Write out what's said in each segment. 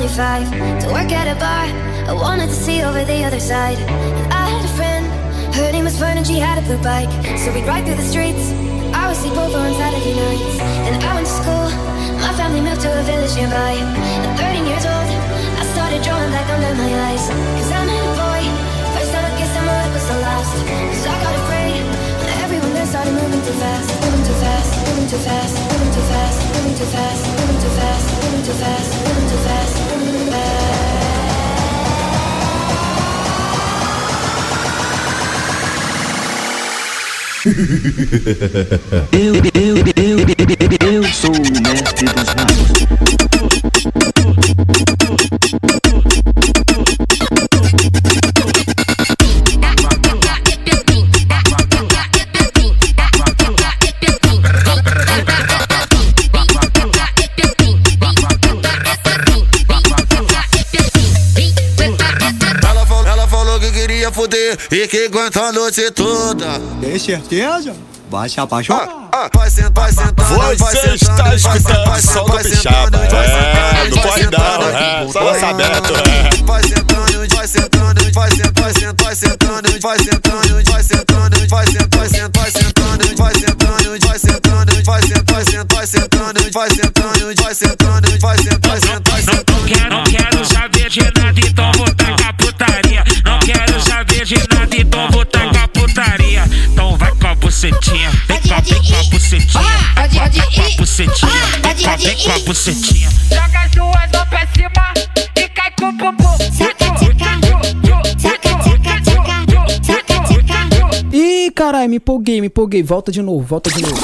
only 5. To work at a bar, I wanted to see over the other side. And I had a friend, her name was Fern and she had a blue bike. So we'd ride through the streets, I would sleep over on Saturday nights. Then I went to school, my family moved to a village nearby. At 13 years old, I started drawing black under my eyes. Cause I met a boy, first time I kissed him, it was the last. Cause I got afraid, and everyone there started moving too fast. Moving too fast, moving too fast, moving too fast, moving too fast, moving too fast, moving too fast, moving too fast, moving too fast. Eu sou o mestre dos magos. Ela falou que queria foder e que aguenta a noite toda. Tem certeza? Vai se apaixonar. Vai sentando, você está escutando som do Pixaba. Não corre não, só lança aberto. Vai sentando, vai sentando, vai sentando, vai sentando, vai sentando, vai sentando, vai sentando, vai sentando, vai sentando, vai sentando, vai sentando, vai sentando, vai sentando, vai sentando, vai sentando. Não quero saber de nada, então vou tacar putaria. Não quero saber de nada, então vou tacar putaria. Então vai com a bucetinha, vem com a bucetinha, vem com a bucetinha, vem com a bucetinha. Joga as duas mãos pra cima e cai com o bumbum. Ih, caralho, me empolguei, volta de novo.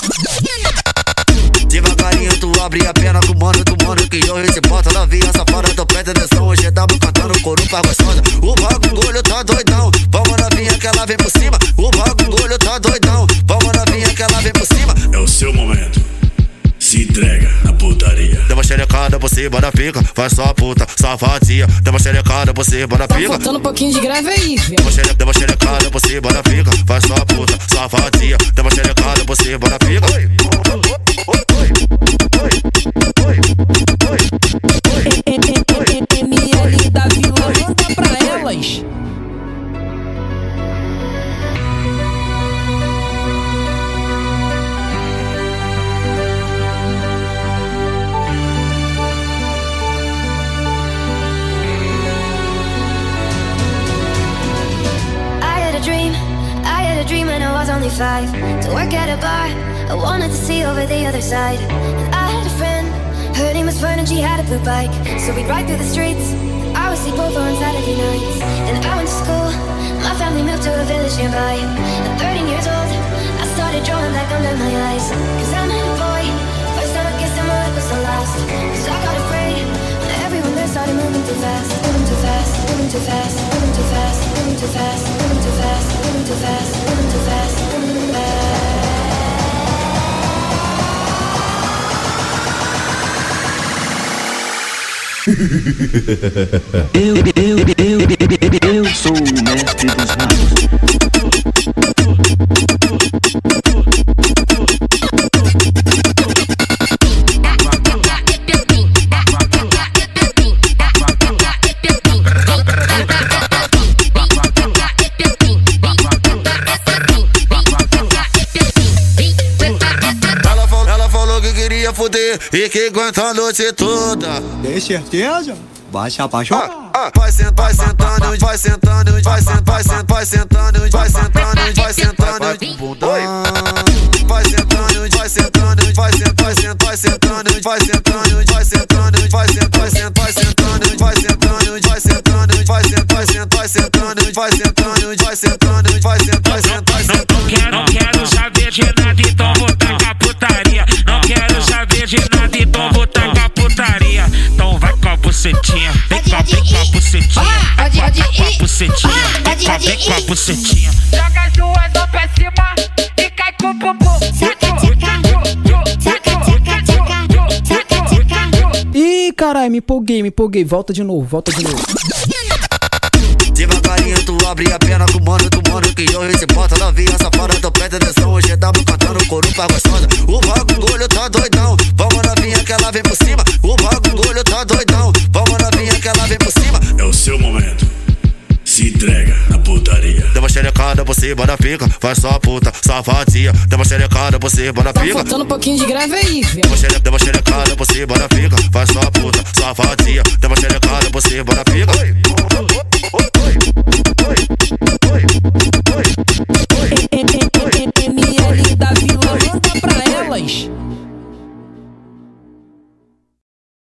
Devagarinho tu abre a perna com mano que hoje se bota na via safada, tô presta atenção, hoje tamo cantando coro pra gostosa. O bagulho tá doidão, vamos na vinha que ela vem por cima. O bagulho tá doidão, vamos na vinha que ela vem por cima. É o seu momento, se entrega na putaria. Dá uma xerecada por cima da pica, faz só puta, safadinha. Dá uma xerecada por cima da pica. Tá faltando um pouquinho de grave aí, velho. Dá uma xerecada por cima da pica, faz só puta, safadinha. Dá uma xerecada por cima da pica. ML da Vila, manda pra elas. I had a dream when I was only 5. To work at a bar, I wanted to see over the other side. And I had a friend, her name was Fern and she had a blue bike. So we'd ride through the streets, I would sleep over on Saturday nights. Then I went to school, my family moved to a village nearby. At 13 years old, I started drawing black under my eyes. Cause I met a boy, first time I kissed him, it was the last. Cause I got afraid, and everyone there started moving too fast. Moving too fast, moving too fast, moving too fast, moving too fast, moving too fast, moving too fast, moving too fast, moving too fast. Eu sou o mestre dos magos. Ela falou que queria foder e que aguenta a noite toda. Tem certeza? Vai se apaixonar. Vai sentando, vai sentando, vai sentando, vai sentando, vai sentando, vai sentando, bundão. Vai sentando, vai sentando, vai sentando, vai sentando, vai sentando, vai sentando, vai sentando, vai sentando, vai sentando, vai sentando, vai sentando, vai sentando, vai sentando, vai sentando, vai sentando, vai sentando. Não quero saber de nada, então vou tacar putaria. Não quero saber de nada, então vou tacar putaria. Então vai com a bucetinha, vem com a bucetinha, vem com a bucetinha, vem com a bucetinha. Joga as duas mãos pra cima e cai com o bumbum. Ih, caralho, me empolguei, volta de novo. Devagarinho tu abre a perna com mano que hoje se bota na via safada, tô presta atenção, hoje tamo cantando coro pra gostosa. O bagulho tá doidão, vamos na vinha que ela vem por cima. O bagulho tá doidão, vamos na vinha xerecada por cima da pica, faz só puta, safadinha. Dá uma xerecada por cima da pica. Tá faltando um pouquinho de grave aí, velho. Dá uma xerecada por cima da pica, faz só puta, safadinha. Dá uma xerecada por cima da pica.